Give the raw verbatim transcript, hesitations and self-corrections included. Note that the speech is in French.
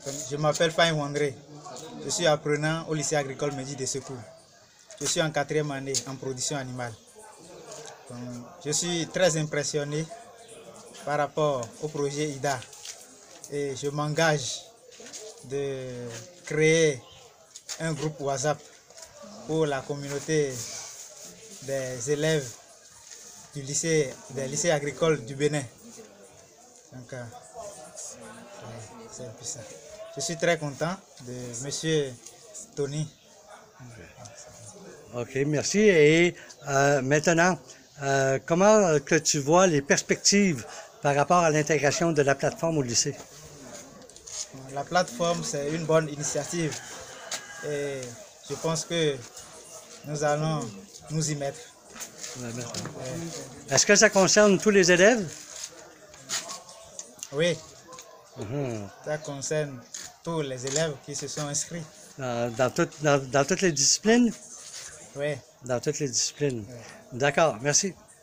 Je m'appelle Faïm André. Je suis apprenant au lycée agricole Mehdi de Secours. Je suis en quatrième année en production animale. Donc, je suis très impressionné par rapport au projet I D A et je m'engage de créer un groupe WhatsApp pour la communauté des élèves du lycée, des lycées agricoles du Bénin. Donc, euh, c'est un peu ça. Je suis très content de monsieur Tony. OK, merci. Et euh, maintenant, euh, comment que tu vois les perspectives par rapport à l'intégration de la plateforme au lycée? La plateforme, c'est une bonne initiative et je pense que nous allons nous y mettre. Est-ce que ça concerne tous les élèves? Oui, Uh-huh. ça concerne tous les élèves qui se sont inscrits. Dans, dans, tout, dans, dans toutes les disciplines? Oui. Dans toutes les disciplines. Oui. D'accord, merci.